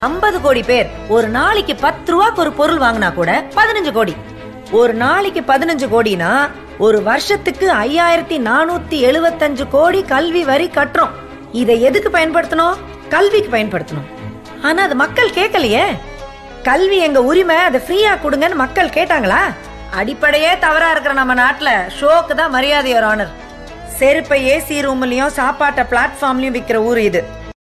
50 கோடி பேர் ஒரு நாளைக்கு 10 ரூபாய்க்கு ஒரு பொருள் வாங்கினா கூட 15 கோடி. ஒரு நாளைக்கு 15 கோடினா ஒரு வருஷத்துக்கு 5475 கோடி கல்வி வரி கட்டுறோம். இதை எதுக்கு பயன்படுத்தணும்? கல்விக்கு பயன்படுத்தணும். ஆனா அது மக்கள் கேட்கலையே. கல்வி எங்க உரிமை, அதை ஃப்ரீயா கொடுங்கன்னு மக்கள் கேட்டாங்களா? அடிப்படையே தவறா இருக்கிற நம்ம நாட்டுல ஷோக்கு தான் மரியாதை, யுவர் ஆனர். செருப்பை ஏசி ரூம்லயும் சாப்பாட்டை பிளாட்ஃபார்ம்லயும் விக்கிற ஊர் இது.